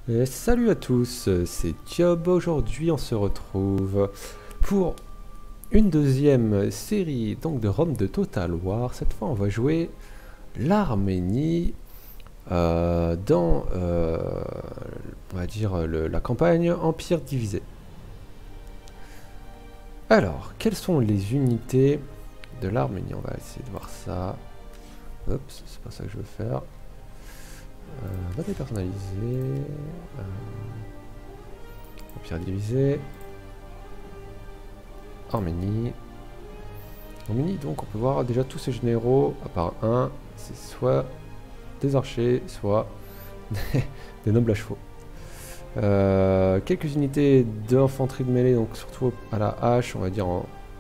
Et salut à tous, c'est Thiob. Aujourd'hui, on se retrouve pour une deuxième série donc de ROM de Total War. Cette fois, on va jouer l'Arménie dans, on va dire, la campagne Empire divisé. Alors, quelles sont les unités de l'Arménie? On va essayer de voir ça. Oups, c'est pas ça que je veux faire. Bataille personnalisée. Empire divisé. Arménie. Arménie, donc on peut voir déjà tous ces généraux, à part un, c'est soit des archers, soit des nobles à chevaux. Quelques unités d'infanterie de mêlée, donc surtout à la hache, on va dire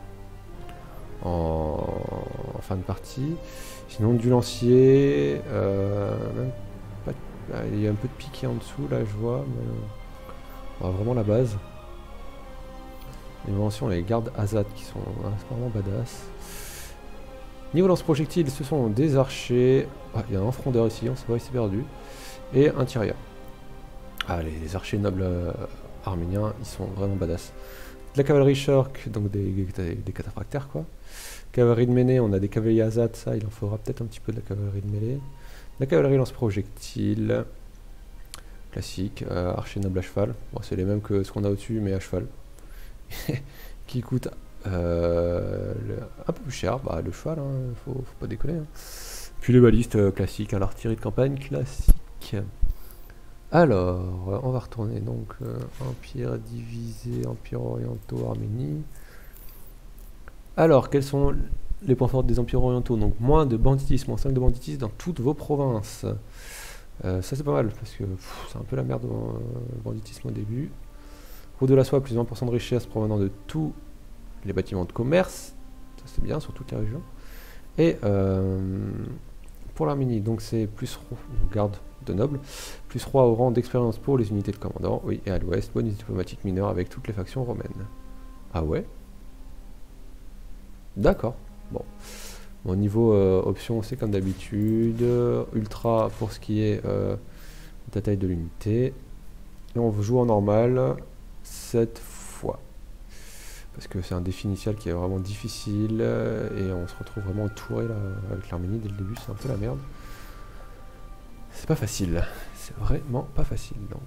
en fin de partie. Sinon du lancier, même pas, il y a un peu de piqué en dessous là je vois, mais vraiment la base. Les mentions, les gardes Azad qui sont vraiment badass. Niveau lance-projectiles, ce sont des archers. Ah, il y a un frondeur ici, on sait pas, il s'est perdu. Et un tireur. Ah, les archers nobles arméniens, ils sont vraiment badass. De la cavalerie Shork, donc des cataphractaires quoi. Cavalerie de mêlée, on a des cavaliers Azad, ça il en faudra peut-être un petit peu de la cavalerie de mêlée. La cavalerie lance-projectiles. Classique, archer noble à cheval. Bon, c'est les mêmes que ce qu'on a au-dessus, mais à cheval. Qui coûte un peu plus cher, bah le cheval, hein, faut pas déconner. Hein. Puis les balistes classiques, hein, l'artillerie de campagne classique. Alors, on va retourner donc Empire divisé, Empire orientaux, Arménie. Alors, quels sont les points forts des empires orientaux? Donc moins de banditisme, moins 5 de banditisme dans toutes vos provinces. Ça c'est pas mal, parce que c'est un peu la merde le banditisme au début. Route de la soie, plus de 20% de richesse provenant de tous les bâtiments de commerce. Ça c'est bien, sur toutes les régions. Et pour l'Arménie, donc c'est plus garde de nobles, plus roi au rang d'expérience pour les unités de commandant. Oui, et à l'ouest, bonus diplomatique mineur avec toutes les factions romaines. Ah ouais? D'accord. Bon. Bon, niveau option, c'est comme d'habitude. Ultra pour ce qui est de la taille de l'unité. Et on joue en normal cette fois. Parce que c'est un défi initial qui est vraiment difficile. Et on se retrouve vraiment entouré là, avec l'Arménie dès le début. C'est un peu la merde. C'est pas facile. C'est vraiment pas facile donc.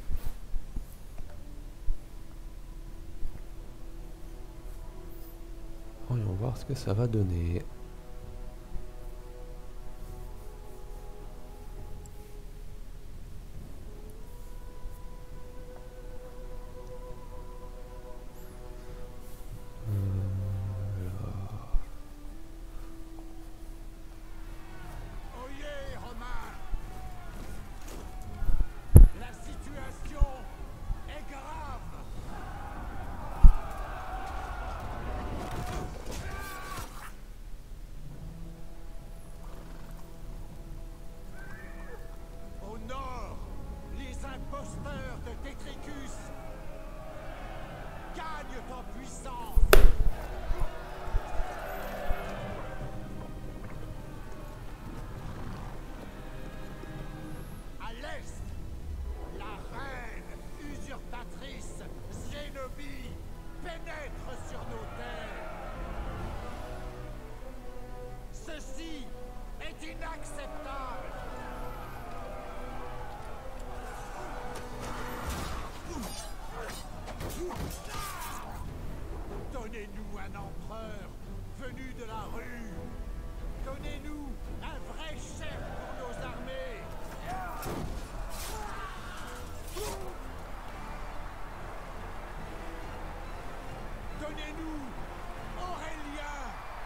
Voyons voir ce que ça va donner. Donnez-nous un empereur venu de la rue. Donnez-nous un vrai chef pour nos armées. Donnez-nous Aurélien.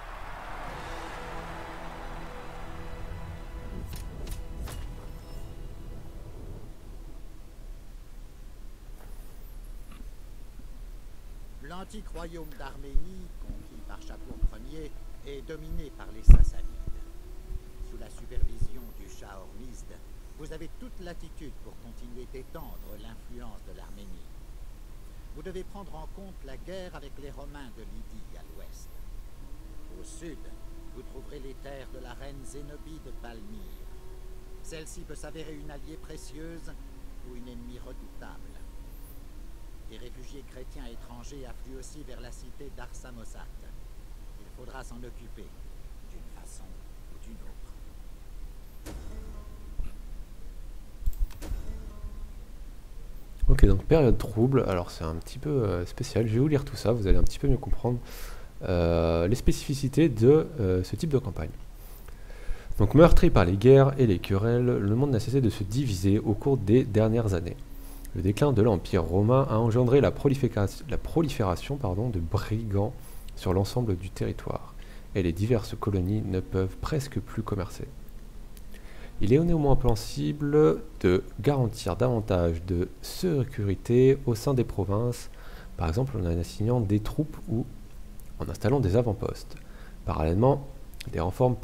L'antique royaume d'Arménie, conquis par Chapour Ier, est dominé par les Sassanides. Sous la supervision du Shah Hormizd, vous avez toute latitude pour continuer d'étendre l'influence de l'Arménie. Vous devez prendre en compte la guerre avec les Romains de Lydie à l'ouest. Au sud, vous trouverez les terres de la reine Zénobie de Palmyre. Celle-ci peut s'avérer une alliée précieuse, ou une ennemie redoutable. Des réfugiés chrétiens étrangers affluent aussi vers la cité d'Arsamosat. Il faudra s'en occuper, d'une façon ou d'une autre. Ok, donc période trouble, alors c'est un petit peu spécial, je vais vous lire tout ça, vous allez un petit peu mieux comprendre les spécificités de ce type de campagne. Donc meurtri par les guerres et les querelles, le monde n'a cessé de se diviser au cours des dernières années. Le déclin de l'Empire romain a engendré la prolifération de brigands sur l'ensemble du territoire, et les diverses colonies ne peuvent presque plus commercer. Il est néanmoins possible de garantir davantage de sécurité au sein des provinces, par exemple en assignant des troupes ou en installant des avant-postes. Parallèlement, des réformes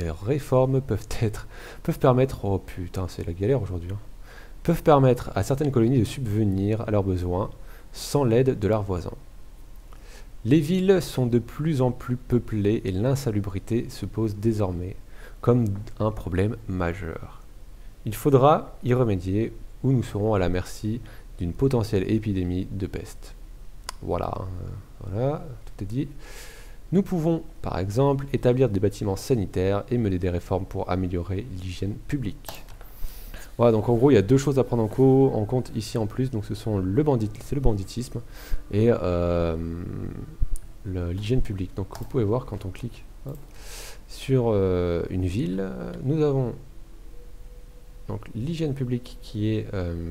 peuvent permettre, oh putain c'est la galère aujourd'hui, peuvent permettre à certaines colonies de subvenir à leurs besoins sans l'aide de leurs voisins. Les villes sont de plus en plus peuplées et l'insalubrité se pose désormais comme un problème majeur. Il faudra y remédier ou nous serons à la merci d'une potentielle épidémie de peste. Voilà, voilà, tout est dit. Nous pouvons, par exemple, établir des bâtiments sanitaires et mener des réformes pour améliorer l'hygiène publique. Voilà, donc en gros, il y a deux choses à prendre en compte ici en plus. Donc ce sont le banditisme et l'hygiène publique. Donc vous pouvez voir quand on clique sur une ville, nous avons donc l'hygiène publique qui est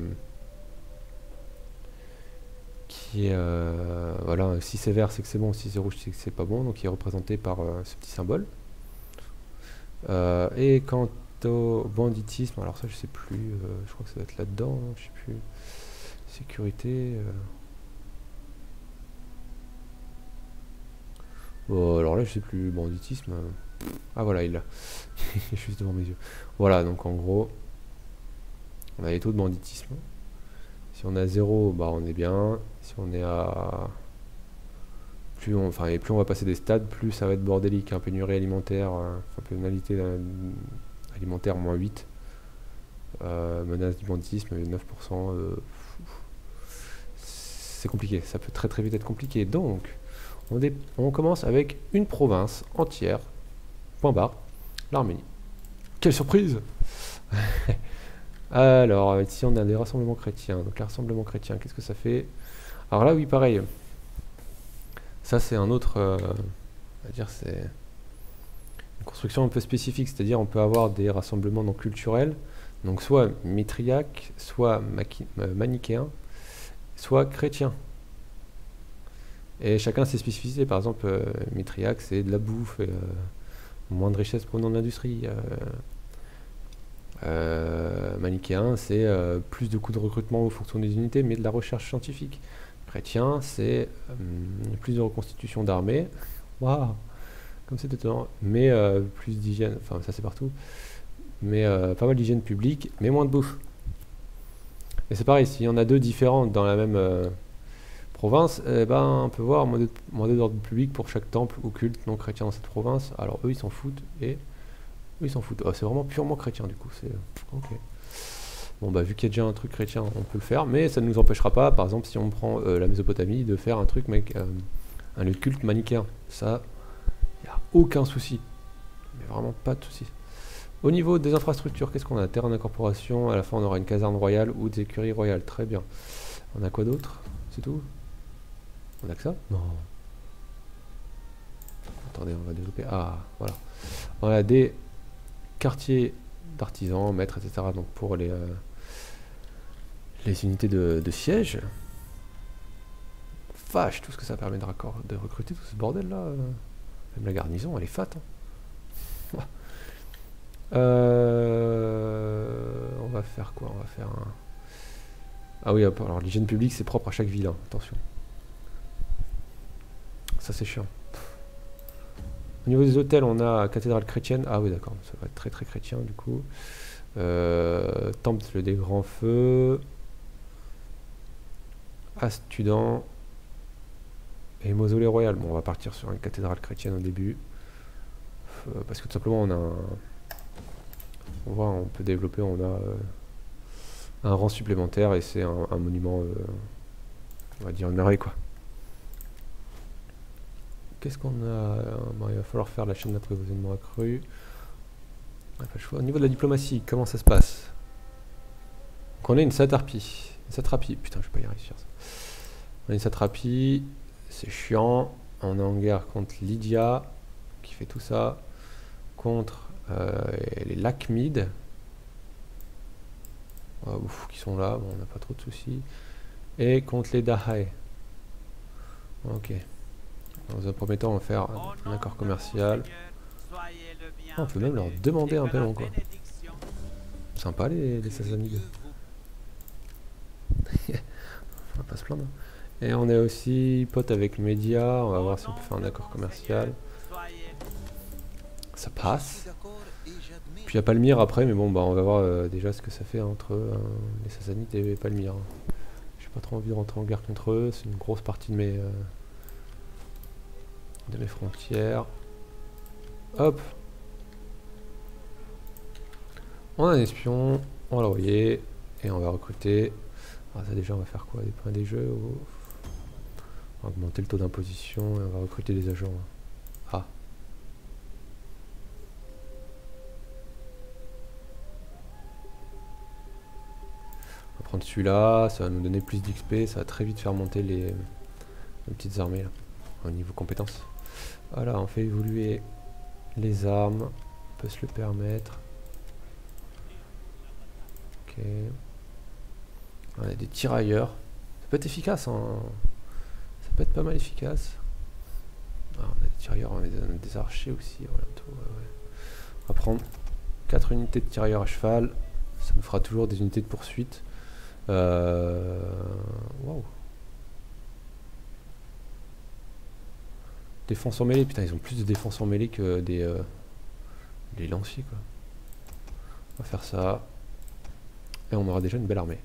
voilà, si c'est vert c'est que c'est bon, si c'est rouge c'est que c'est pas bon, donc qui est représenté par ce petit symbole. Et quant au banditisme, alors ça je sais plus, je crois que ça doit être là-dedans, hein, je sais plus. Sécurité. Bon, alors là je sais plus, banditisme. Ah voilà, il est juste devant mes yeux. Voilà, donc en gros, on a les taux de banditisme. Si on a 0, bah on est bien. Si on est à... plus on va passer des stades, plus ça va être bordélique. Un pénurie alimentaire, pénalité alimentaire, moins 8. Menace du banditisme, 9%. C'est compliqué, ça peut très très vite être compliqué. Donc, on commence avec une province entière. Point barre, l'Arménie. Quelle surprise! Alors, ici on a des rassemblements chrétiens. Donc les rassemblements chrétiens, qu'est-ce que ça fait? Alors là, oui, pareil. Ça, c'est un autre... on va dire, c'est une construction un peu spécifique. C'est-à-dire, on peut avoir des rassemblements donc, culturels. Donc soit mitriaques, soit manichéens, soit chrétiens. Et chacun ses spécificités. Par exemple, mitriaque, c'est de la bouffe, moins de richesse provenant de l'industrie. Manichéen, c'est plus de coûts de recrutement en fonction des unités, mais de la recherche scientifique. Chrétien, c'est plus de reconstitution d'armée. Waouh, comme c'est étonnant. Mais plus d'hygiène, enfin ça c'est partout. Mais pas mal d'hygiène publique, mais moins de bouffe. Et c'est pareil, s'il y en a deux différentes dans la même province, on peut voir moins d'ordre public pour chaque temple ou culte non chrétien dans cette province. Alors eux ils s'en foutent et eux ils s'en foutent. Oh, c'est vraiment purement chrétien du coup. C'est ok. Bon bah vu qu'il y a déjà un truc chrétien, on peut le faire, mais ça ne nous empêchera pas, par exemple si on prend la Mésopotamie, de faire un truc avec un lieu de culte manichéen. Ça, il n'y a aucun souci. Mais vraiment pas de souci. Au niveau des infrastructures, qu'est-ce qu'on a? Terrain d'incorporation, à la fin on aura une caserne royale ou des écuries royales, très bien. On a quoi d'autre? C'est tout? On a que ça? Non. Attendez, on va développer. Ah, voilà. On a des quartiers d'artisans, maîtres, etc. Donc pour les unités de siège. Vache, tout ce que ça permet de recruter, tout ce bordel là. Même la garnison, elle est fat. Hein. On va faire quoi? On va faire un... Ah oui, alors l'hygiène publique c'est propre à chaque ville, hein. Attention. Ça c'est chiant. Au niveau des hôtels, on a cathédrale chrétienne. Ah oui, d'accord, ça va être très très chrétien du coup. Temple des grands feux. Astudan. Et mausolée royal. Bon, on va partir sur une cathédrale chrétienne au début. Parce que tout simplement, on a un... On voit, on peut développer, on un rang supplémentaire et c'est un monument, on va dire une merveille quoi. Qu'est-ce qu'on a? Bon, il va falloir faire la chaîne d'approvisionnement accrue. Pas le choix. Au niveau de la diplomatie, comment ça se passe? Donc on a une satrapie. Une satrapie, putain je vais pas y réussir ça. On a une satrapie, c'est chiant. On est en guerre contre Lydia, qui fait tout ça. Contre les Lakhmides. Qui sont là, bon, on n'a pas trop de soucis. Et contre les Dahae. Ok. Dans un premier temps, on va faire un accord commercial. On peut même leur demander un paiement quoi. Sympa les Sassanides. On va pas se plaindre. Et on est aussi pote avec Média, on va voir si on peut faire un accord commercial. Ça passe. Puis il y a Palmyre après, mais bon bah on va voir déjà ce que ça fait entre les Sassanides et Palmyre. J'ai pas trop envie de rentrer en guerre contre eux, c'est une grosse partie de mes frontières. Hop. On a un espion, on va l'envoyer et on va recruter. Alors ça déjà on va faire quoi? Des points des jeux ou... On va augmenter le taux d'imposition et on va recruter des agents. Ah. On va prendre celui-là, ça va nous donner plus d'XP, ça va très vite faire monter les petites armées là, au niveau compétences. Voilà, on fait évoluer les armes, on peut se le permettre. Ok. On a des tirailleurs. Ça peut être efficace, hein. Ça peut être pas mal efficace. Ah, on a des tirailleurs, on a des archers aussi. On va prendre 4 unités de tirailleurs à cheval. Ça nous fera toujours des unités de poursuite. Waouh. Défense en mêlée, putain, ils ont plus de défense en mêlée que des lanciers quoi. On va faire ça. Et on aura déjà une belle armée.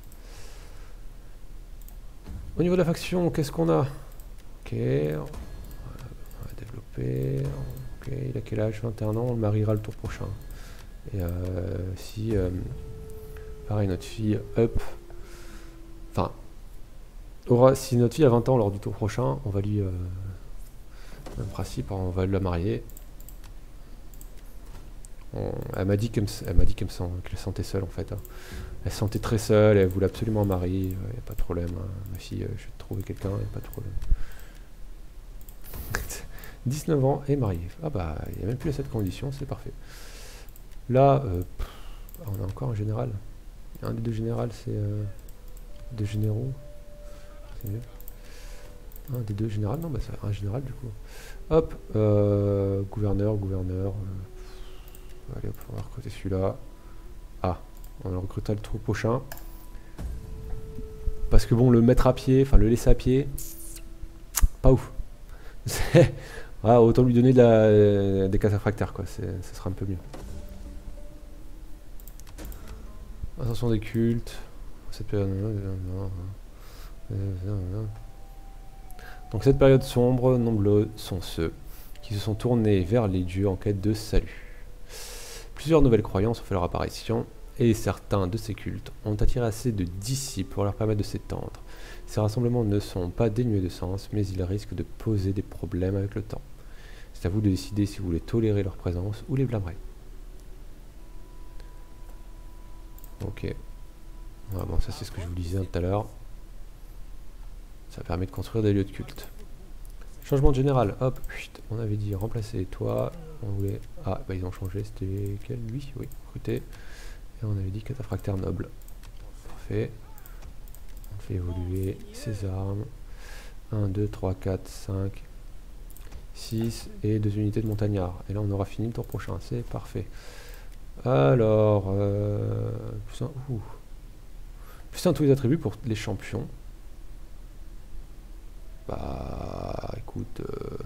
Au niveau de la faction, qu'est-ce qu'on a? Ok, on va développer. Ok, il a quel âge? 21 ans, on le mariera le tour prochain. Et si, pareil, notre fille up, enfin, si notre fille a 20 ans lors du tour prochain, on va lui, même principe, on va la marier. Elle m'a dit qu'elle se sentait seule en fait. Hein. Elle se sentait très seule, elle voulait absolument un mari, il n'y a pas de problème. Hein. Ma fille, je vais te trouver quelqu'un, il n'y a pas de problème. 19 ans et mariée. Ah bah, il n'y a même plus à cette condition, c'est parfait. Là, on a encore un général. Un des deux généraux, c'est... deux généraux. C'est mieux. Un des deux généraux, non, bah c'est un général du coup. Hop, gouverneur. Allez hop, on va recruter celui-là. Ah, on le recrutera le tour prochain. Parce que bon, le mettre à pied, enfin le laisser à pied, pas ouf. Ah, autant lui donner des cataphractaires quoi, ça sera un peu mieux. Ascension des cultes. Cette période... Donc cette période sombre, nombreux sont ceux qui se sont tournés vers les dieux en quête de salut. Plusieurs nouvelles croyances ont fait leur apparition, et certains de ces cultes ont attiré assez de disciples pour leur permettre de s'étendre. Ces rassemblements ne sont pas dénués de sens, mais ils risquent de poser des problèmes avec le temps. C'est à vous de décider si vous voulez tolérer leur présence ou les blâmerez. Ok. Ah bon, ça c'est ce que je vous disais tout à l'heure. Ça permet de construire des lieux de culte. Changement de général, hop, on avait dit remplacer toi, on voulait... Ah, bah ils ont changé, c'était quel? Lui? Oui, recruté. Et on avait dit cataphractaire noble. Parfait. On fait évoluer ses armes. 1, 2, 3, 4, 5, 6 et 2 unités de montagnards. Et là on aura fini le tour prochain, c'est parfait. Alors... plus un tous les attributs pour les champions. Bah écoute,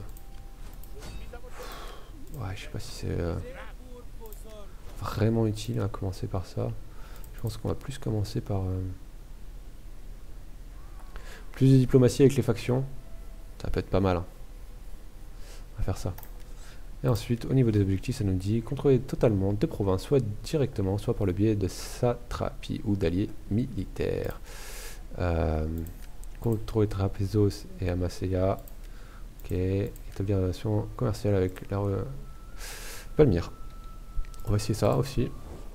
ouais, je sais pas si c'est vraiment utile à commencer par ça. Je pense qu'on va plus commencer par plus de diplomatie avec les factions. Ça peut être pas mal. Hein. On va faire ça. Et ensuite, au niveau des objectifs, ça nous dit contrôler totalement deux provinces, soit directement, soit par le biais de satrapies ou d'alliés militaires. Contrôler Trapezos et Amasea. Ok. Établir une relation commerciale avec la Palmyre. On va essayer ça aussi.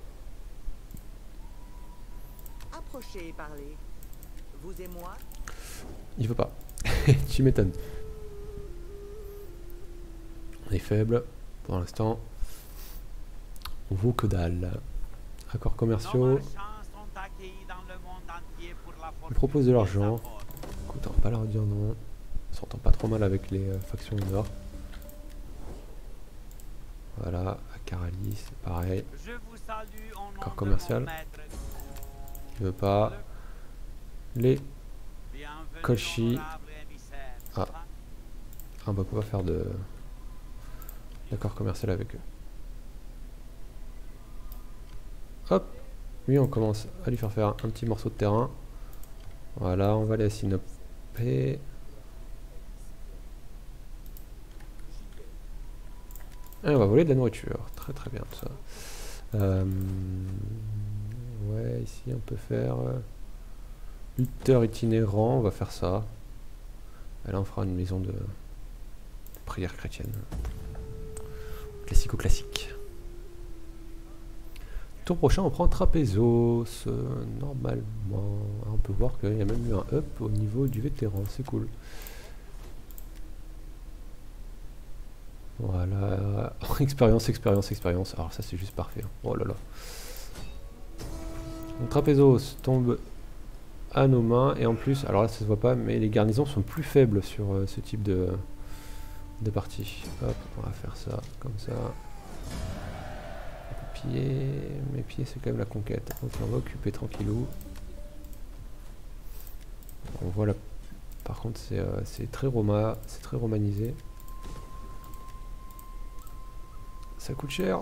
Approchez et parlez. Vous et moi. Il veut pas. Tu m'étonnes. On est faible pour l'instant. On vaut que dalle. Accords commerciaux. On propose de l'argent. Écoute, on va pas leur dire non. On s'entend pas trop mal avec les factions du Nord. Voilà, à Caralis, c'est pareil. Accord commercial. Il veut pas. Les Colchi. Ah. On va pas faire de d'accord commercial avec eux. Hop. Lui, on commence à lui faire un petit morceau de terrain. Voilà, on va aller à Sinopé. Et on va voler de la nourriture. Très très bien tout ça. Ouais, ici on peut faire lutteur itinérant. On va faire ça. Et là on fera une maison de prière chrétienne. Classico-classique. Tour prochain, on prend Trapezos. Normalement, on peut voir qu'il y a même eu un up au niveau du vétéran. C'est cool. Voilà. Expérience, expérience, expérience. Alors ça, c'est juste parfait. Oh là là. Donc, Trapezos tombe à nos mains. Et en plus, alors là, ça se voit pas, mais les garnisons sont plus faibles sur ce type de partie. Hop, on va faire ça comme ça. Mes pieds c'est quand même la conquête. Donc on va occuper tranquillou. On voit là. Par contre c'est très c'est très romanisé. Ça coûte cher.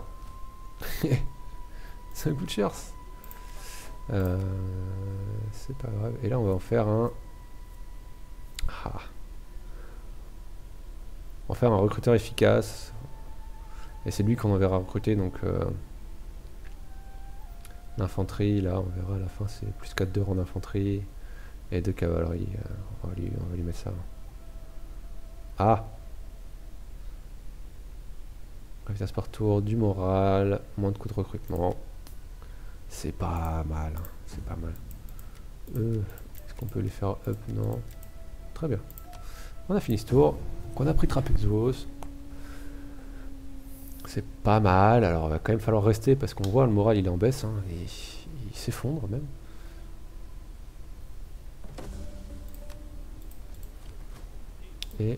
Ça coûte cher. C'est pas grave. Et là on va en faire un. Ah. On va faire un recruteur efficace. Et c'est lui qu'on enverra recruter donc. L'infanterie, là, on verra à la fin, c'est plus 4 de rang d'infanterie et 2 cavalerie. On va lui mettre ça. Ah! Vitesse par tour, du moral, moins de coûts de recrutement. C'est pas mal, hein, c'est pas mal. Est-ce qu'on peut les faire up? Non. Très bien. On a fini ce tour. On a pris Trapezos. C'est pas mal, alors il va quand même falloir rester parce qu'on voit le moral il est en baisse, hein, et il s'effondre même. Et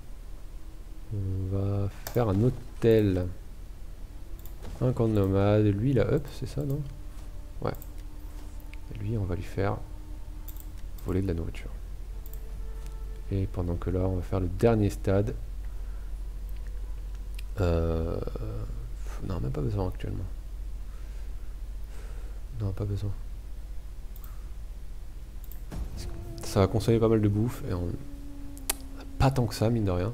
on va faire un hôtel. Un camp de nomade, lui il a up, c'est ça non? Ouais. Et lui on va lui faire voler de la nourriture. Et pendant que là on va faire le dernier stade. Non, même pas besoin actuellement. Non, pas besoin. Ça va consommer pas mal de bouffe et on... pas tant que ça, mine de rien.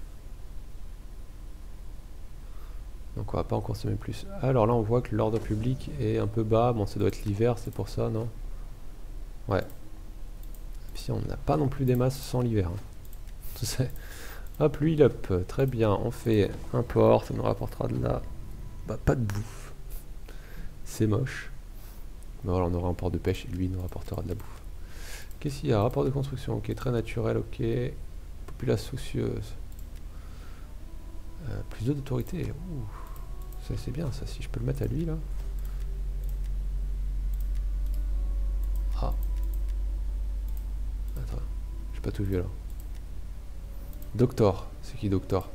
Donc on va pas en consommer plus. Alors là, on voit que l'ordre public est un peu bas. Bon, ça doit être l'hiver, c'est pour ça, non? Ouais. Puis on n'a pas non plus des masses sans l'hiver. Hein. Hop, lui il up. Très bien, on fait un port, ça nous rapportera de la... Bah, pas de bouffe. C'est moche. Mais voilà, on aura un port de pêche et lui il nous rapportera de la bouffe. Qu'est-ce qu'il y a? Rapport de construction, ok, très naturel, ok. Population soucieuse. Plus d'autorité. Ça c'est bien ça, si je peux le mettre à lui là. Ah. Attends, j'ai pas tout vu là. Doctor, c'est qui Doctor?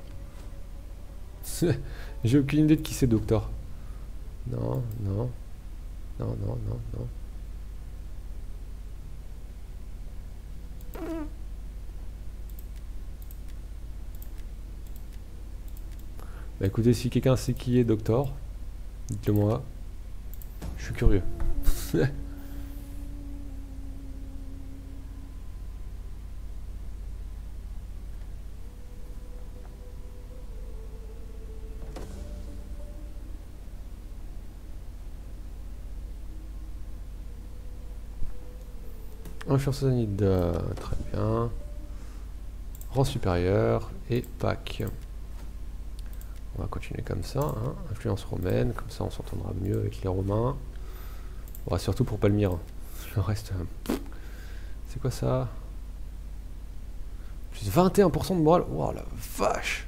J'ai aucune idée de qui c'est Doctor. Non, non. Non, non, non, non. Bah écoutez, si quelqu'un sait qui est Doctor, dites-le moi. Je suis curieux. Influence satanide, très bien. Rang supérieur et pack. On va continuer comme ça. Hein. Influence romaine, comme ça on s'entendra mieux avec les Romains. Bon, surtout pour Palmyre. Le reste. C'est quoi ça? Plus 21% de morale. Wow, la vache!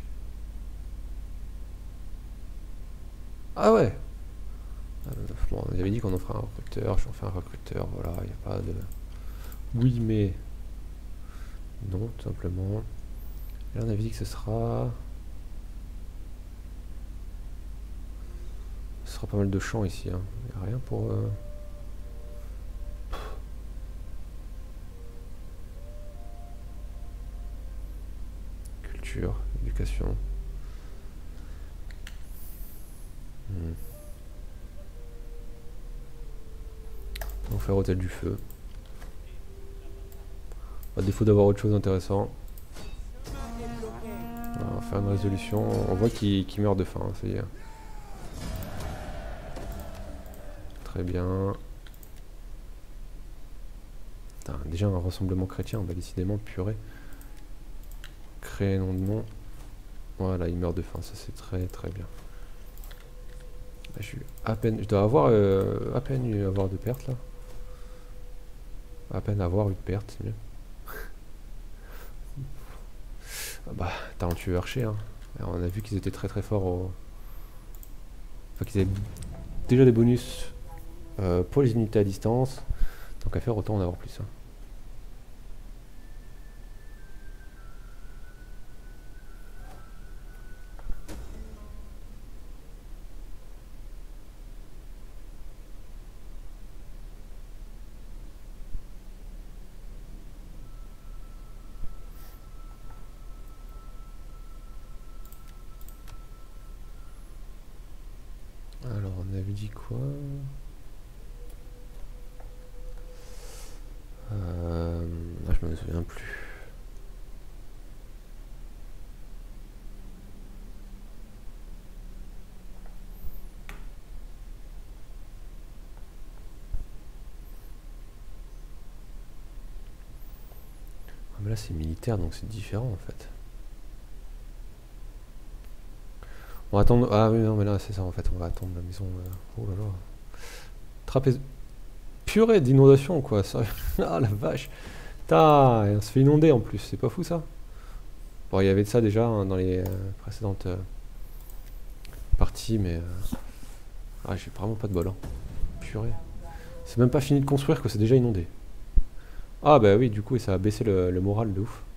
Ah ouais! Bon, on avait dit qu'on en ferait un recruteur. J'en fais un recruteur. Voilà, il n'y a pas de. Oui, mais. Non, tout simplement. Et là, on avait dit que ce sera. Ce sera pas mal de champs ici. Hein. Il n'y a rien pour. Culture, éducation. On va faire hôtel du feu. À défaut d'avoir autre chose d'intéressant. On va faire une résolution. On voit qu'il meurt de faim, hein, ça y est. Très bien. Putain, déjà un rassemblement chrétien, bah décidément purée. Créer nom de nom. Voilà, il meurt de faim, ça c'est très très bien. Là, je dois avoir à peine avoir de pertes là. À peine avoir une perte, c'est mieux. Bah, t'as un tueur archer. Hein. Alors, on a vu qu'ils étaient très très forts au. Enfin, qu'ils avaient déjà des bonus pour les unités à distance. Donc à faire autant en avoir plus. Hein. Alors on avait dit quoi? Je me souviens plus. Ah, mais là c'est militaire donc c'est différent en fait. On va attendre. Ah oui non mais là c'est ça en fait, on va attendre la maison. Oh là là. Trapèze. Purée d'inondation quoi, ça. Ah la vache. Putain, on se fait inonder en plus, c'est pas fou ça? Bon, il y avait de ça déjà hein, dans les précédentes parties, mais ah, j'ai vraiment pas de bol. Hein. Purée. C'est même pas fini de construire que c'est déjà inondé. Ah bah oui, du coup, ça a baissé le moral de ouf.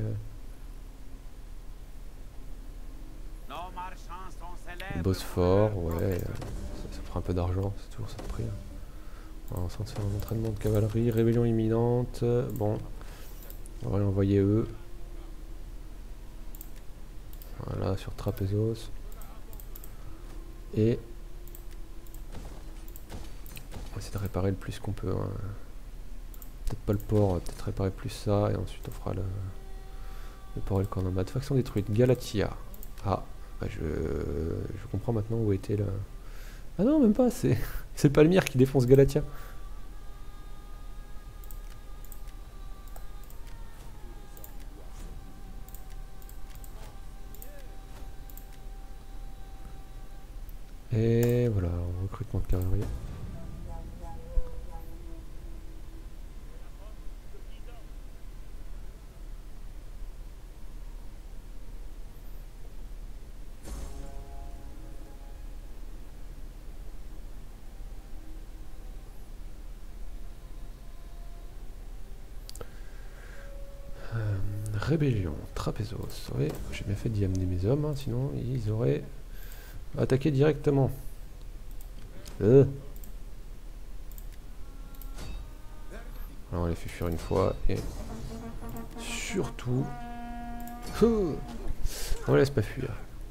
Bosphore, ouais, ça fera un peu d'argent, c'est toujours ça de prix. On va faire un entraînement de cavalerie, rébellion imminente. Bon, on va envoyer eux. Voilà, sur Trapezos. Et on va essayer de réparer le plus qu'on peut. Hein. Peut-être pas le port, on va peut-être réparer plus ça. Et ensuite on fera le port et le corps en bas. De faction détruite, Galatia. Ah, bah je comprends maintenant où était la... Ah non, même pas, c'est Palmyre qui défonce Galatia. Et voilà, recrutement de cavalerie. Rébellion, Trapezos. Ouais, j'ai bien fait d'y amener mes hommes, hein, sinon ils auraient attaqué directement. Alors on les fait fuir une fois et surtout on les laisse pas fuir.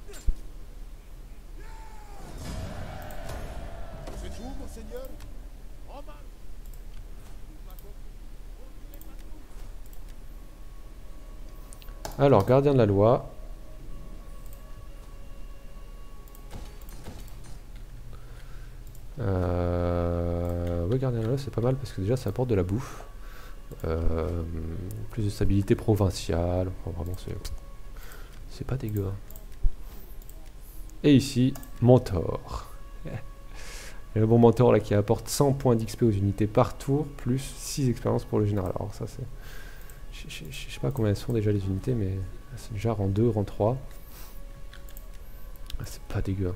Alors, gardien de la loi. Oui, gardien de la loi, c'est pas mal parce que déjà ça apporte de la bouffe. Plus de stabilité provinciale. Enfin, vraiment, c'est pas dégueu. Hein. Et ici, mentor. Et le bon mentor là qui apporte 100 points d'XP aux unités par tour, plus 6 expériences pour le général. Alors ça c'est... Je sais pas combien elles sont déjà les unités, mais c'est déjà rang 2, rang 3. C'est pas dégueu.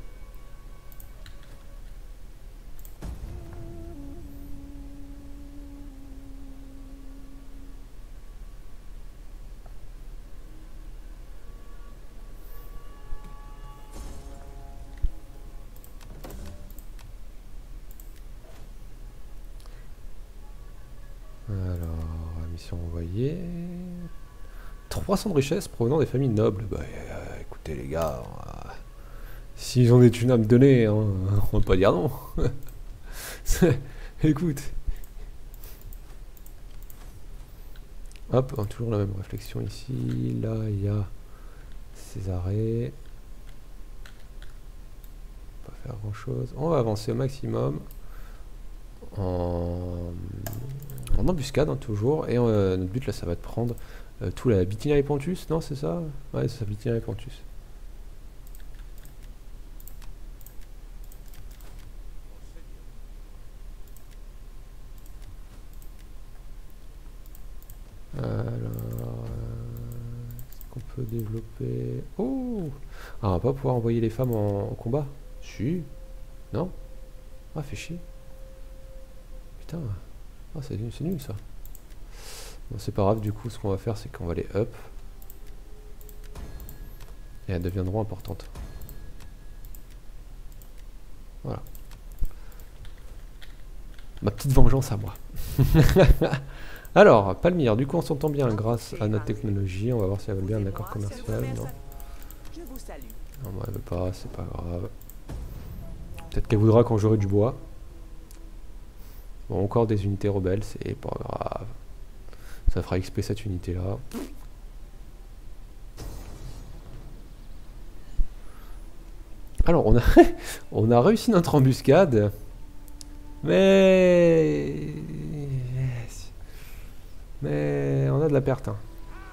Alors, mission envoyée. 300 de richesse provenant des familles nobles. Bah écoutez les gars, s'ils ont des thunes à me donner, hein, on va pas dire non. Écoute. Hop, hein, toujours la même réflexion ici. Là, il y a Césarée. Pas faire grand chose. On va avancer au maximum. En embuscade, hein, toujours. Et notre but là, ça va être de prendre tout la Bithynia et Pontus. Non, c'est ça? Ouais, c'est ça, Bithynia et Pontus. Alors, est-ce qu'on peut développer... Oh! Ah, on va pas pouvoir envoyer les femmes en combat? Si. Non? Ah, fait chier. Putain. Ah, c'est nul ça. Bon, c'est pas grave, du coup, ce qu'on va faire, c'est qu'on va les up. Et elles deviendront importantes. Voilà. Ma petite vengeance à moi. Alors, Palmyre, du coup on s'entend bien grâce à notre technologie. On va voir si elle veut bien un accord commercial. Non, non, moi elle veut pas, c'est pas grave. Peut-être qu'elle voudra quand j'aurai du bois. Bon, encore des unités rebelles, c'est pas grave. Ça fera XP cette unité là. Alors on a, on a réussi notre embuscade. Mais on a de la perte. Hein.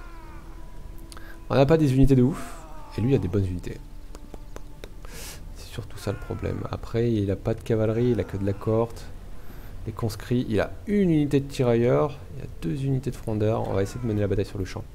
On n'a pas des unités de ouf. Et lui, il a des bonnes unités. C'est surtout ça le problème. Après, il n'a pas de cavalerie, il a que de la cohorte. Les conscrits, il a une unité de tirailleurs. Il a 2 unités de frondeurs. On va essayer de mener la bataille sur le champ.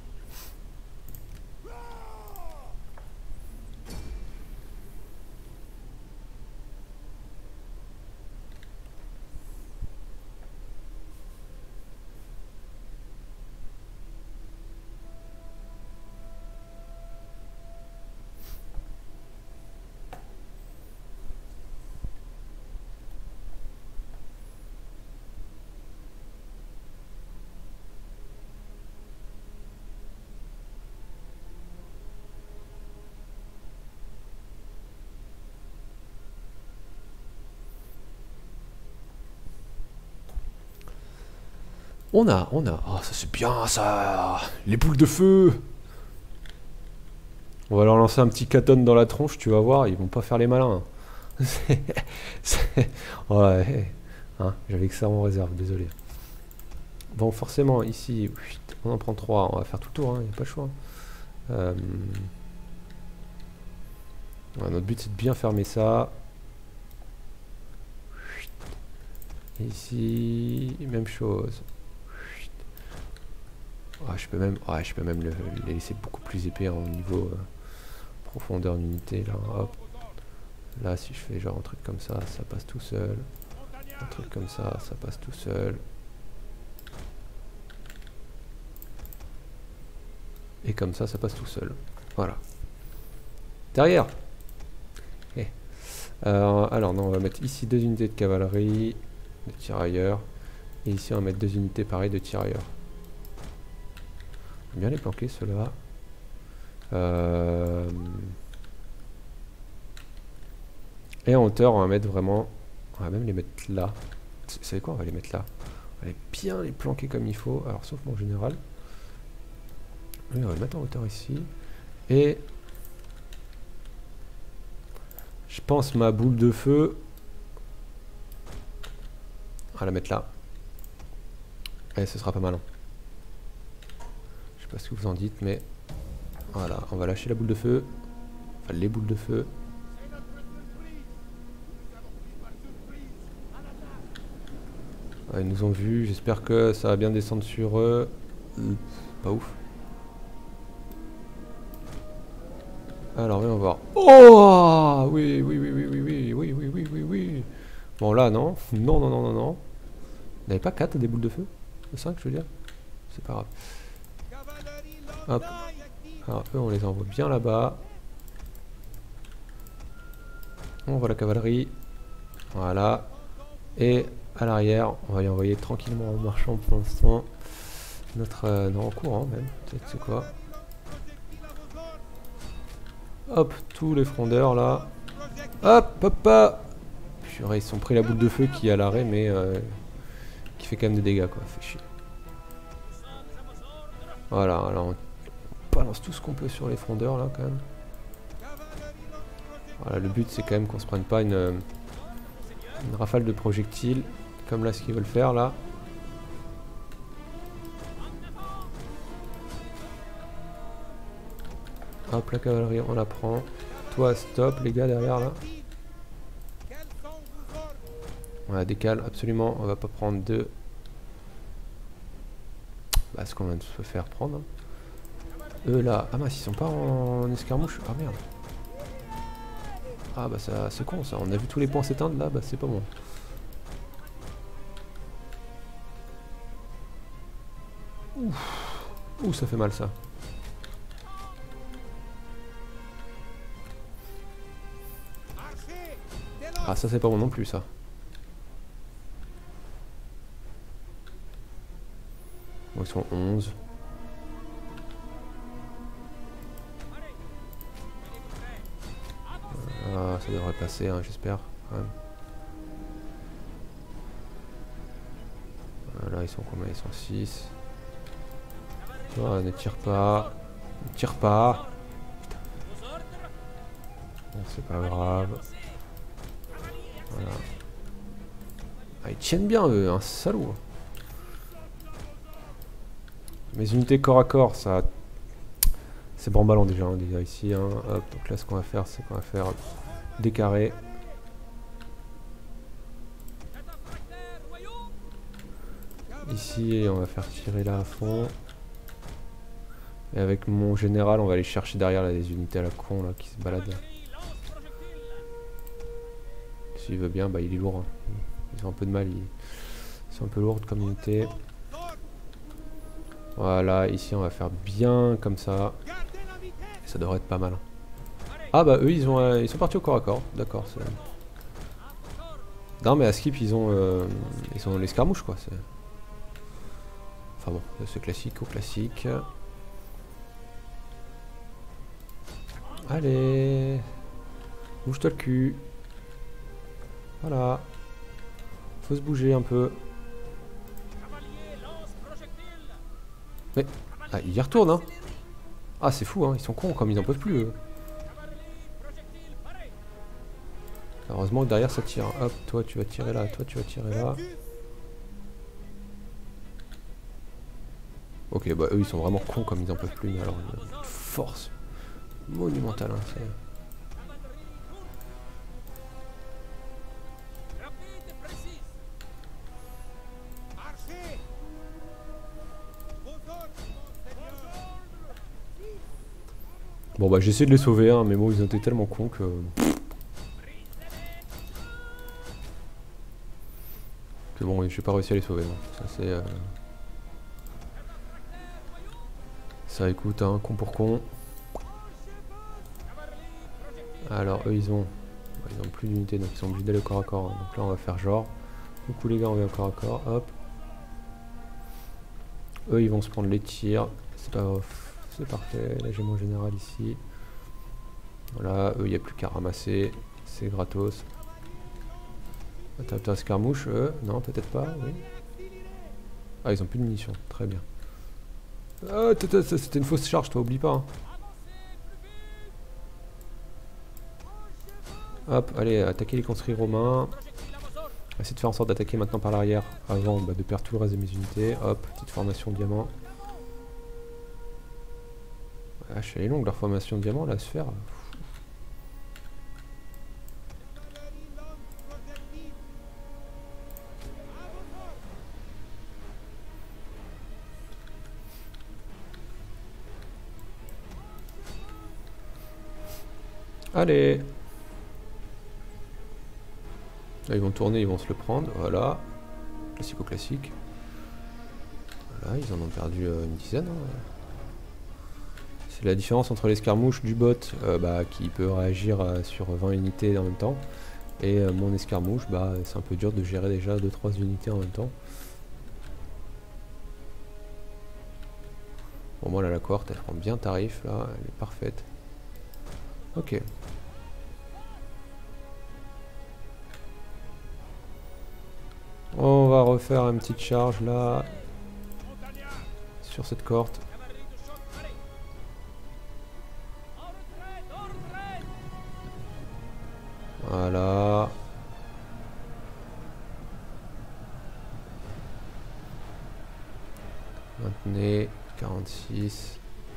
On a. Ah, ça c'est bien ça. Les boules de feu. On va leur lancer un petit caton dans la tronche, tu vas voir, ils vont pas faire les malins. Ouais, hein, j'avais que ça en réserve, désolé. Bon, forcément, ici, on en prend 3, on va faire tout le tour, il n'y a pas le choix. Ouais, notre but c'est de bien fermer ça. Ici, même chose. Je peux même les laisser beaucoup plus épais au niveau profondeur d'unité. Là, hop. Là, si je fais genre un truc comme ça passe tout seul. Un truc comme ça passe tout seul. Et comme ça passe tout seul. Voilà. Derrière. Alors, non, on va mettre ici 2 unités de cavalerie, de tirailleurs. Et ici, on va mettre 2 unités pareilles de tirailleurs. Bien les planquer ceux-là. Et en hauteur, on va mettre vraiment... On va même les mettre là. Vous savez quoi? On va les mettre là. On va bien les planquer comme il faut. Alors, sauf mon général. Oui, on va le mettre en hauteur ici. Et... je pense ma boule de feu... on va la mettre là. Et ce sera pas mal. Hein. Je sais pas ce que vous en dites, mais voilà, on va lâcher la boule de feu. Enfin, les boules de feu. Ouais, ils nous ont vus, j'espère que ça va bien descendre sur eux. Pas ouf. Alors, on va voir. Oh oui, oui, oui, oui, oui, oui, oui, oui, oui, oui, oui. Bon, là, non. Non, non, non, non, non. Il n'y avait pas 4 des boules de feu? 5, je veux dire. C'est pas grave. Hop. Alors, eux, on les envoie bien là-bas. On voit la cavalerie. Voilà. Et à l'arrière, on va y envoyer tranquillement en marchant pour l'instant. Notre... non, en courant même. Peut-être c'est quoi. Hop, tous les frondeurs là. Hop, hop, hop. Purée, ils sont pris la boule de feu qui est à l'arrêt, mais qui fait quand même des dégâts, quoi. Fait chier. Voilà, alors on balance tout ce qu'on peut sur les frondeurs là, quand même. Voilà, le but c'est quand même qu'on se prenne pas une rafale de projectiles, comme là ce qu'ils veulent faire là. Hop, la cavalerie, on la prend. Toi, stop, les gars, derrière, là. Voilà, décale, absolument. On va pas prendre deux. Bah, ce qu'on vient de se faire prendre. Hein. Eux, là. Ah, mince, ils sont pas en escarmouche. Ah, merde. Ah, bah, ça, c'est con, ça. On a vu tous les points s'éteindre, là. Bah, c'est pas bon. Ouf. Ouh, ça fait mal, ça. Ah, ça c'est pas bon non plus, ça. Bon, ils sont 11. Ah, ça devrait passer, hein, j'espère. Là, ils sont combien? Ils sont 6. Oh, ne tire pas. Ne tire pas. Bon, c'est pas grave. Voilà. Ah, ils tiennent bien eux, un salaud. Mes unités corps à corps, ça... C'est bramballant déjà, hein, déjà ici. Hein. Hop, donc là ce qu'on va faire, c'est qu'on va faire des carrés. Ici, on va faire tirer là à fond. Et avec mon général, on va aller chercher derrière là, des unités à la con là, qui se baladent. S'il veut bien, bah il est lourd. Hein. Ils ont un peu de mal, ils sont un peu lourds comme unité. Voilà, ici on va faire bien comme ça. Et ça devrait être pas mal. Ah bah eux ils sont partis au corps à corps, d'accord. Non mais à Skip ils ont l'escarmouche quoi. Enfin bon, c'est classique au classique. Allez, bouge-toi le cul. Voilà. Faut se bouger un peu. Mais... Ah, ils y retournent, hein. Ah, c'est fou, hein. Ils sont cons, comme ils en peuvent plus, eux. Heureusement que derrière, ça tire. Hop, toi, tu vas tirer là. Toi, tu vas tirer là. Ok, bah, eux, ils sont vraiment cons, comme ils en peuvent plus. Mais alors, une force monumentale, hein. Bon bah j'essaie de les sauver, hein, mais bon ils ont été tellement cons que... bon, j'ai pas réussi à les sauver. Non. Ça c'est... Ça écoute, hein, con pour con. Alors eux ils ont plus d'unité, donc ils sont obligés d'aller au corps à corps. Hein. Donc là on va faire genre. Coucou les gars, on va au corps à corps, hop. Eux ils vont se prendre les tirs, c'est pas off. C'est parfait, là j'ai mon général ici. Voilà, eux il n'y a plus qu'à ramasser, c'est gratos. T'as un escarmouche, eux? Non, peut-être pas, oui. Ah, ils ont plus de munitions, très bien. Ah, c'était une fausse charge, toi, oublie pas. Hein. Hop, allez, attaquez les conscrits romains. On va essayer de faire en sorte d'attaquer maintenant par l'arrière avant de perdre tout le reste de mes unités. Hop, petite formation diamant. Wesh, elle est longue leur formation diamant, la sphère. Allez! Là, ils vont tourner, ils vont se le prendre. Voilà. Classico-classique. Voilà, ils en ont perdu une dizaine. Hein. C'est la différence entre l'escarmouche du bot qui peut réagir sur 20 unités en même temps. Et mon escarmouche, c'est un peu dur de gérer déjà 2-3 unités en même temps. Bon, moi là, la cohorte, elle prend bien tarif, là. Elle est parfaite. Ok. On va refaire une petite charge là sur cette cohorte. Voilà. Maintenez 46.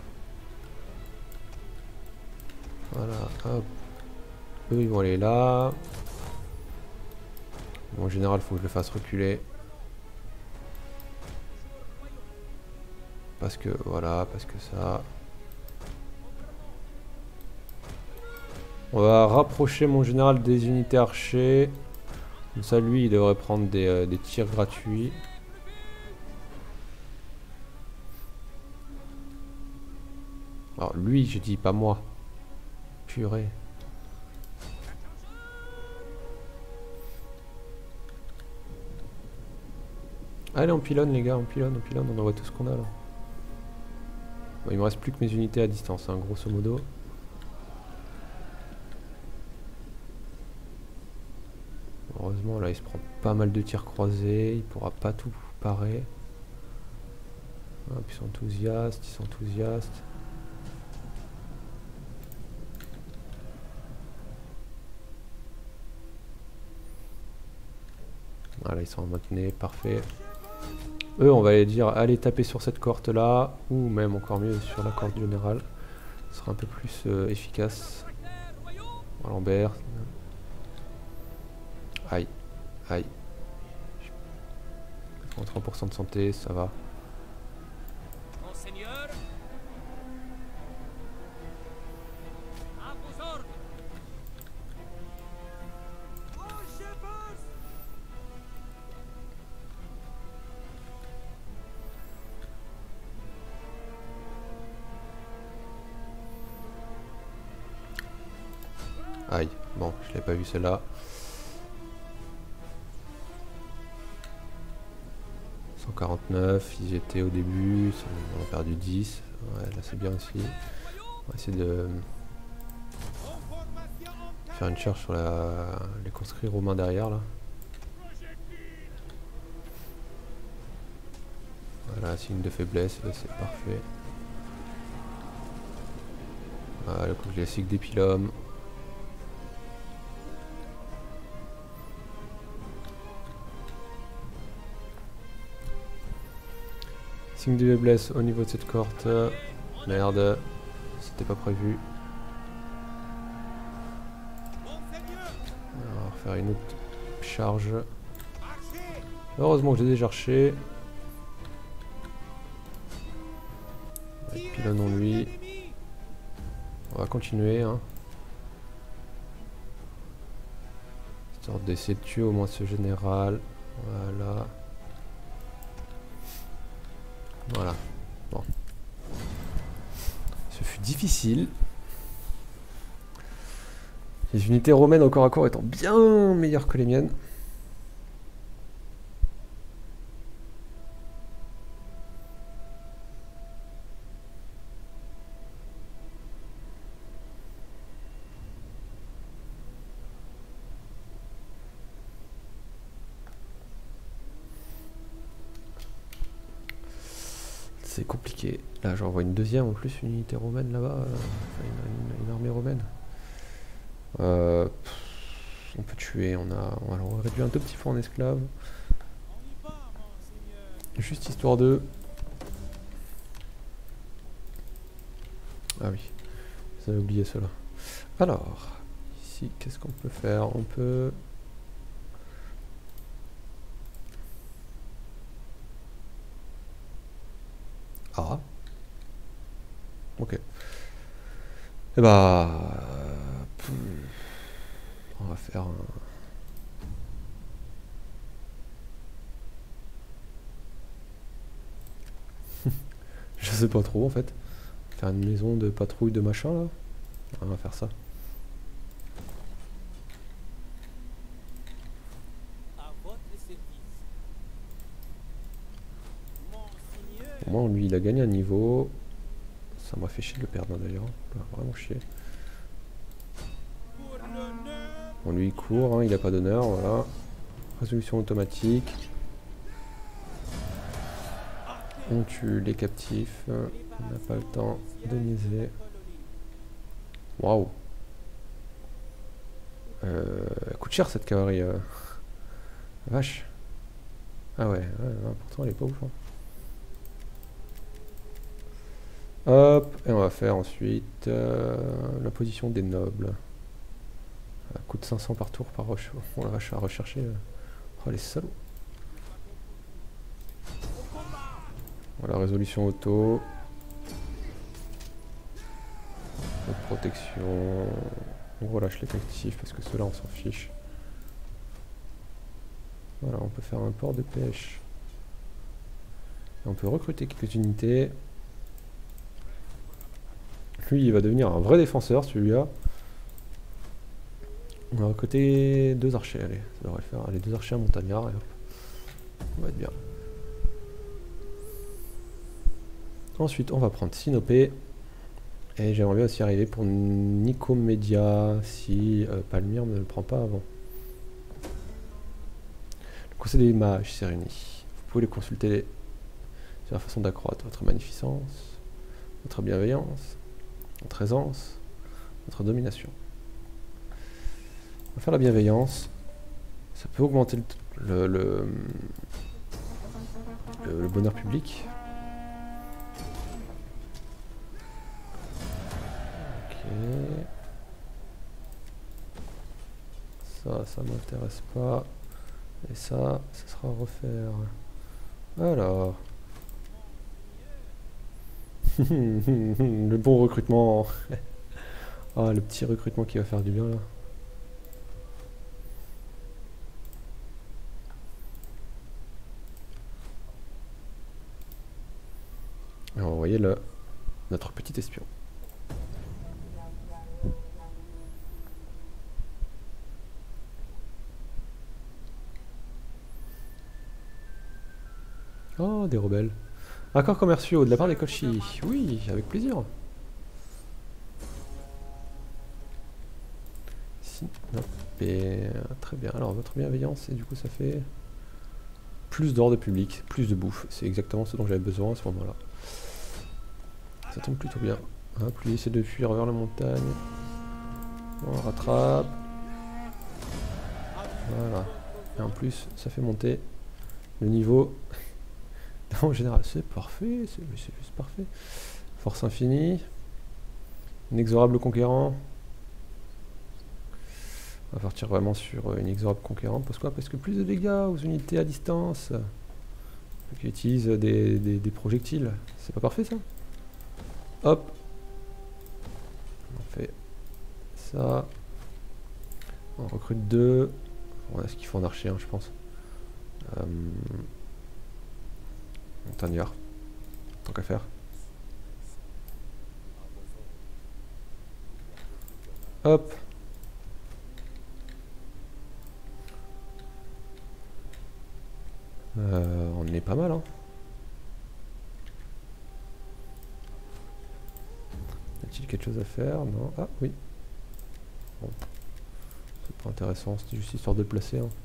Voilà, hop. Eux ils vont aller là. Bon, en général, faut que je le fasse reculer. Parce que, voilà, parce que ça... On va rapprocher mon général des unités archers. Comme ça, lui, il devrait prendre des tirs gratuits. Alors, lui, je dis pas moi. Purée. Allez, on pilonne les gars, on pilonne, on envoie tout ce qu'on a là. Bon, il me reste plus que mes unités à distance, hein, grosso modo. Heureusement là il se prend pas mal de tirs croisés, il pourra pas tout parer. Hop, ils sont enthousiastes, Voilà, ils sont en maintenance, parfait. Eux, on va aller dire, allez taper sur cette cohorte là, ou même encore mieux sur la cohorte générale. Ce sera un peu plus efficace. Lambert. Aïe, aïe. 83% de santé, ça va. Monseigneur, à vos ordres. Aïe, bon, je l'ai pas vu celle-là. 149, ils y étaient au début, on a perdu 10. Ouais, là c'est bien aussi. On va essayer de faire une charge sur les conscrits romains derrière là. Voilà, signe de faiblesse, c'est parfait. Voilà, le coup classique des pylômes. Signe de faiblesse au niveau de cette cohorte. Merde, c'était pas prévu. On va refaire une autre charge. Heureusement que j'ai déjà arché. Pilonnons-lui. On va continuer. Hein. Histoire d'essayer de tuer au moins ce général. Voilà. Voilà. Bon. Ce fut difficile. Les unités romaines au corps à corps étant bien meilleures que les miennes. C'est compliqué. Là, j'envoie une deuxième en plus, une unité romaine là-bas. Une armée romaine. On peut tuer, alors on réduit un tout petit peu en esclaves. Juste histoire de... Ah oui, j'avais oublié cela. Alors, ici, qu'est-ce qu'on peut faire? On peut... Ah. Ok. Et bah... on va faire un... Je sais pas trop en fait. Faire une maison de patrouille de machin là. On va faire ça. À votre service. Monseigneur, Au moins lui il a gagné un niveau. Ça m'a fait chier de le perdre d'ailleurs. Vraiment chier. pour l'honneur. Bon lui il court, hein, il a pas d'honneur, voilà. Résolution automatique. On tue les captifs. On n'a pas le temps de niaiser. Waouh. Elle coûte cher cette cavalerie. Vache. Ah ouais, pourtant elle est pas ouf. Hein. Hop, et on va faire ensuite la position des nobles. Ça coûte 500 par tour par roche. On la vache à rechercher. Oh les salauds. Voilà, résolution auto. Protection. On relâche les captifs parce que ceux-là on s'en fiche. Voilà, on peut faire un port de pêche. Et on peut recruter quelques unités. Lui, il va devenir un vrai défenseur, celui-là. On va recruter 2 archers, allez, ça devrait le faire. Allez, 2 archers montagnards, et hop. On va être bien. Ensuite, on va prendre Sinopé. Et j'aimerais bien aussi arriver pour Nicomédia, si Palmyre ne le prend pas avant. Le conseil des mages s'est réuni. Vous pouvez les consulter sur la façon d'accroître votre magnificence, votre bienveillance, votre aisance, votre domination. On va faire la bienveillance. Ça peut augmenter le bonheur public. Ok. Ça m'intéresse pas. Et ça sera à refaire. Alors. Le bon recrutement. Ah, le petit recrutement qui va faire du bien là. Et on va envoyer notre petit espion. Oh, des rebelles. Accords commerciaux de la part des Colchi. Oui, avec plaisir. Et, très bien. Alors, votre bienveillance, et du coup, ça fait plus d'ordre public, plus de bouffe. C'est exactement ce dont j'avais besoin à ce moment-là. Ça tombe plutôt bien. Hop, lui essaie de fuir vers la montagne. On rattrape. Voilà. Et en plus, ça fait monter le niveau. En général, c'est parfait. C'est juste parfait. Force infinie. Inexorable conquérant. On va partir vraiment sur inexorable conquérant. Pourquoi? Parce que plus de dégâts aux unités à distance. Qui utilisent des projectiles. C'est pas parfait ça? Hop. On fait ça. On recrute 2. On a ce qu'il faut en archer, hein, je pense. Montagnard. Tant qu'à faire. Hop. On est pas mal, hein. Y a-t-il quelque chose à faire? Non. Ah oui. Bon. C'est pas intéressant, c'était juste histoire de le placer. Hein.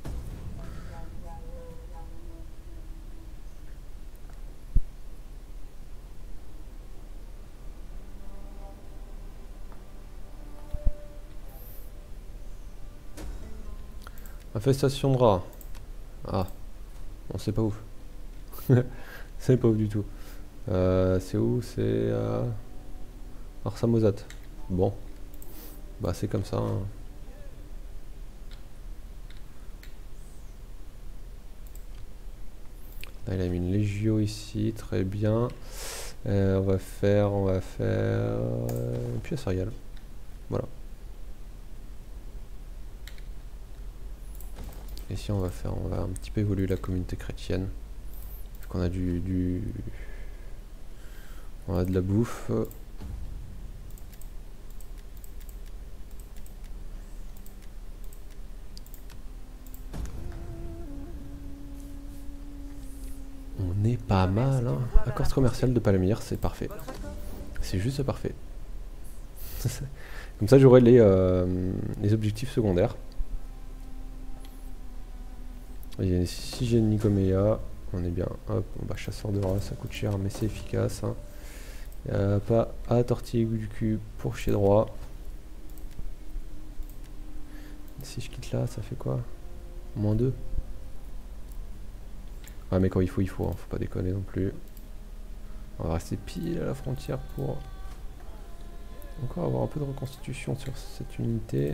Infestation de rats. Ah, on sait pas où. C'est pas ouf du tout. C'est où? C'est Arsamosat. Bon, bah c'est comme ça. Hein. Là, il a mis une légio ici, très bien. On va faire une pièce ariale. Voilà. Ici on va un petit peu évoluer la communauté chrétienne. Vu qu'on a on a de la bouffe. On est pas mal, hein. Accord commercial de Palmyre, c'est parfait. C'est juste parfait. Comme ça j'aurai les objectifs secondaires. Si j'ai Nicoméa, on est bien. Hop, bah, chasseur de rats, ça coûte cher, mais c'est efficace. Hein. Pas à tortiller du cul pour chez droit. Si je quitte là, ça fait quoi? -2. Ah mais quand il faut, hein. Faut pas déconner non plus. On va rester pile à la frontière pour encore avoir un peu de reconstitution sur cette unité.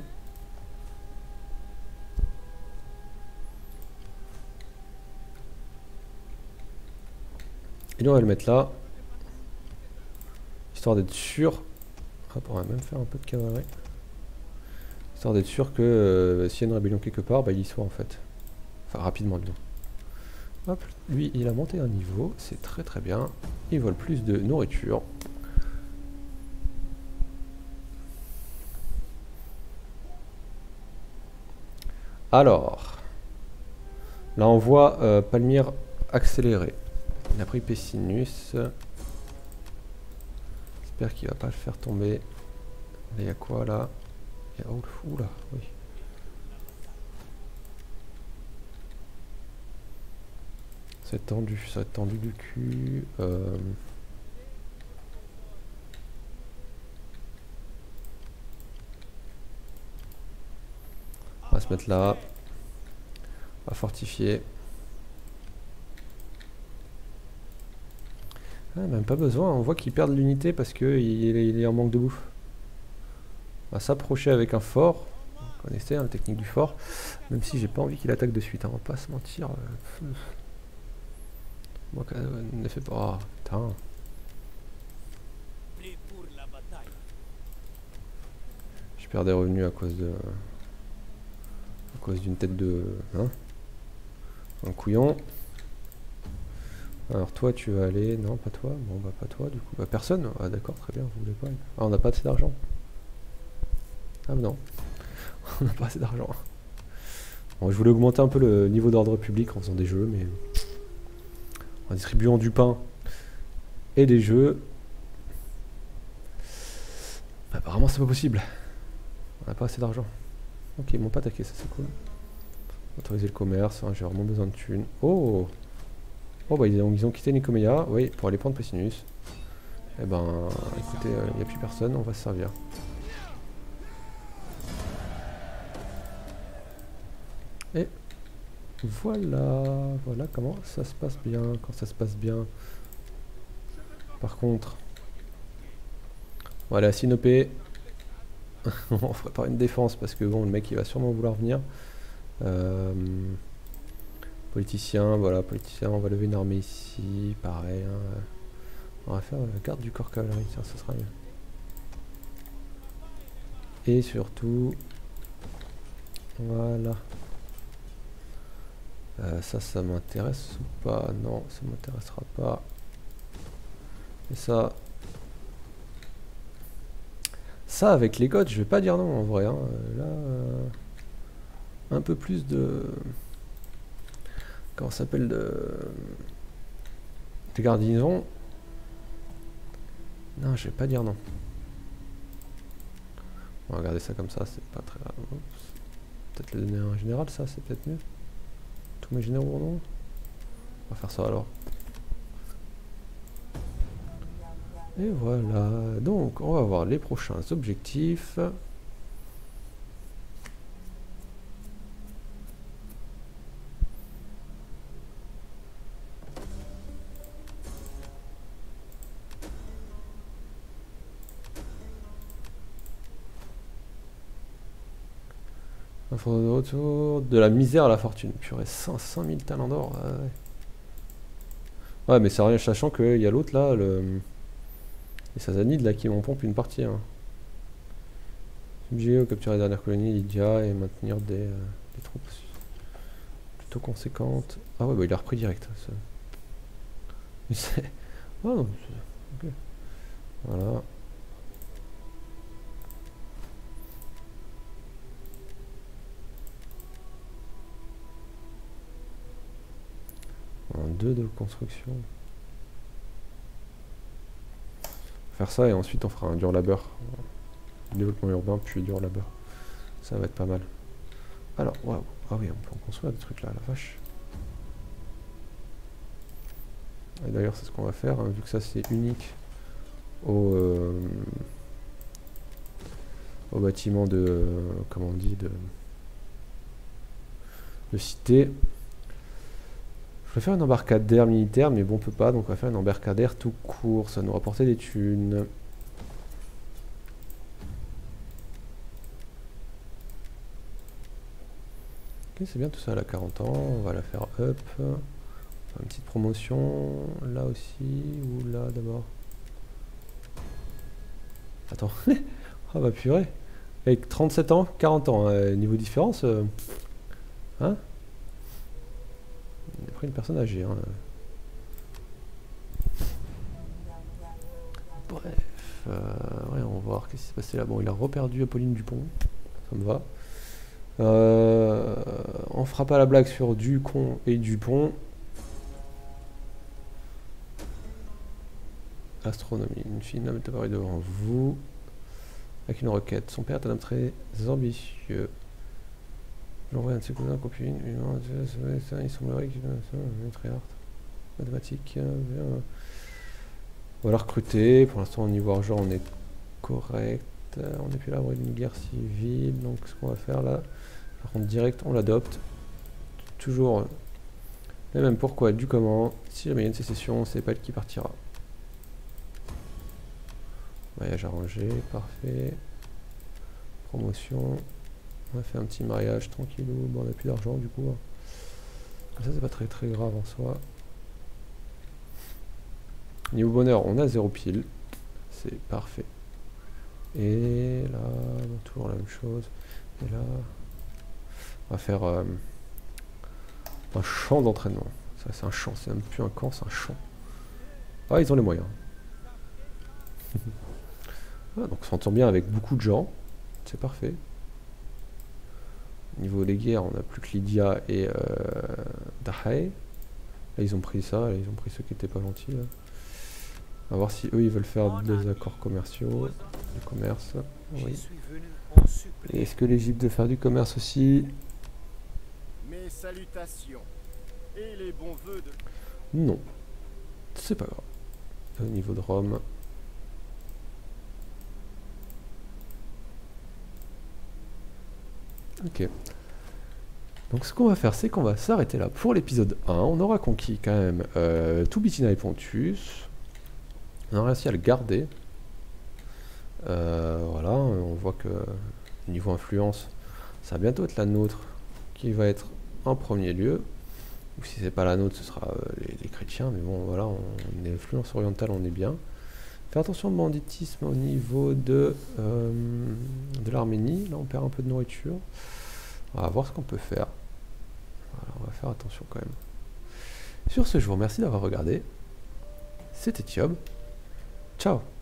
Et là on va le mettre là. Histoire d'être sûr. Hop, on va même faire un peu de cavalerie. Histoire d'être sûr que s'il y a une rébellion quelque part, bah il y soit en fait. Enfin rapidement disons. Hop, lui il a monté un niveau, c'est très très bien. Il vole plus de nourriture. Alors, là on voit Palmyre accéléré. Il a pris Pessinus. J'espère qu'il va pas le faire tomber. Là il y a quoi là? Il y a... Oula, oui. Ça va être tendu du cul. On va se mettre là. On va fortifier. Ah, même pas besoin, on voit qu'il perd de l'unité parce qu'il est en manque de bouffe. On va s'approcher avec un fort. Vous connaissez hein, la technique du fort. Même si j'ai pas envie qu'il attaque de suite, hein, on va pas se mentir. Moi, ne fait pas. Oh, putain. Je perds des revenus à cause d'une tête de. Hein, un couillon. Alors toi tu vas aller. Non pas toi. Bon bah pas toi du coup. Bah personne. Ah d'accord très bien, vous voulez pas. Ah on n'a pas assez d'argent. Ah non. On n'a pas assez d'argent. Bon, je voulais augmenter un peu le niveau d'ordre public en faisant des jeux, mais en distribuant du pain et des jeux. Bah, apparemment c'est pas possible. On n'a pas assez d'argent. Ok, ils m'ont pas attaqué, ça c'est cool. Autoriser le commerce, hein, j'ai vraiment besoin de thunes. Oh! Oh bah ils ont quitté Nicoméa, oui, pour aller prendre Pessinus. Eh ben, écoutez, il n'y a plus personne, on va se servir. Et voilà comment ça se passe bien, quand ça se passe bien. Par contre, voilà, Sinopé, on ferait pas une défense parce que bon, le mec il va sûrement vouloir venir. Politicien, voilà, politicien, on va lever une armée ici, pareil. Hein. On va faire la garde du corps cavalerie, tiens, ça sera mieux. Et surtout, voilà. Ça m'intéresse ou pas? Non, ça m'intéressera pas. Et ça avec les goths, je vais pas dire non en vrai. Hein. Là, un peu plus de... Comment ça s'appelle de garnisons. Non, je vais pas dire non. On va regarder ça comme ça, c'est pas très grave. Peut-être le donner à un général, ça, c'est peut-être mieux. Tous mes généraux, non? On va faire ça alors. Et voilà, donc on va voir les prochains objectifs. Info de retour, de la misère à la fortune. Purée, 500 000 talents d'or. Ouais. Ouais, mais c'est rien, sachant qu'il y a l'autre là, les Sassanides là qui m'en pompent une partie. Hein. Subjuguer, capturer la dernière colonie, Lydia, et maintenir des troupes plutôt conséquentes. Ah ouais, bah il a repris direct. Ça. Oh non, ok. Voilà. Un 2 de construction. Faire ça et ensuite on fera un dur labeur. Développement urbain puis dur labeur. Ça va être pas mal. Alors, waouh. Ah oui, on peut en construire des trucs là, la vache. Et d'ailleurs, c'est ce qu'on va faire, hein, vu que ça c'est unique au bâtiment de. Comment on dit, de cité. Je vais faire une embarcadère militaire, mais bon, on peut pas, donc on va faire une embarcadère tout court. Ça va nous rapporter des thunes. Ok, c'est bien tout ça, elle a 40 ans, on va la faire up. Une petite promotion, là aussi, ou là d'abord. Attends, oh bah purée. Avec 37 ans, 40 ans, niveau différence, hein? Il a pris une personne âgée, hein. Bref, ouais, on va voir qu'est-ce qui s'est passé là. Bon, il a reperdu Apolline Dupont, ça me va. On fera pas la blague sur Ducon et Dupont. Astronomie, une fille nomme est apparue devant vous avec une requête. Son père est un homme très ambitieux. J'envoie un de ses cousins, copine, il semblerait qu'il est très hard. Mathématiques. On va la recruter. Pour l'instant, au niveau argent, on est correct. On n'est plus là à l'abri d'une guerre civile. Donc, ce qu'on va faire là, par contre, direct, on l'adopte. Toujours le même pourquoi du comment. Si jamais il y a une sécession, c'est pas elle qui partira. Mariage arrangé, parfait. Promotion. On a fait un petit mariage tranquillou. Bon, on n'a plus d'argent du coup. Ça, c'est pas très très grave en soi. Niveau bonheur, on a 0 pile. C'est parfait. Et là, toujours la même chose. Et là, on va faire un champ d'entraînement. Ça, c'est un champ. C'est même plus un camp, c'est un champ. Ah, ils ont les moyens. Ah, donc on s'entend bien avec beaucoup de gens. C'est parfait. Au niveau des guerres, on n'a plus que Lydia et Dahae. Là, ils ont pris ça. Là, ils ont pris ceux qui n'étaient pas gentils. Là. On va voir si eux, ils veulent faire des accords commerciaux. Du commerce. Oui. Et est-ce que l'Égypte veut faire du commerce aussi? Mes salutations. Et les bons vœux de... Non. C'est pas grave. Au niveau de Rome... Ok. Donc ce qu'on va faire, c'est qu'on va s'arrêter là pour l'épisode 1. On aura conquis quand même tout Bithynia et Pontus. On a réussi à le garder. Voilà, on voit que niveau influence, ça va bientôt être la nôtre qui va être en premier lieu. Ou si c'est pas la nôtre, ce sera les chrétiens. Mais bon, voilà, on est influence orientale, on est bien. Faire attention au banditisme au niveau de l'Arménie. Là, on perd un peu de nourriture. On va voir ce qu'on peut faire. Voilà, on va faire attention quand même. Sur ce, je vous remercie d'avoir regardé. C'était Thiob. Ciao.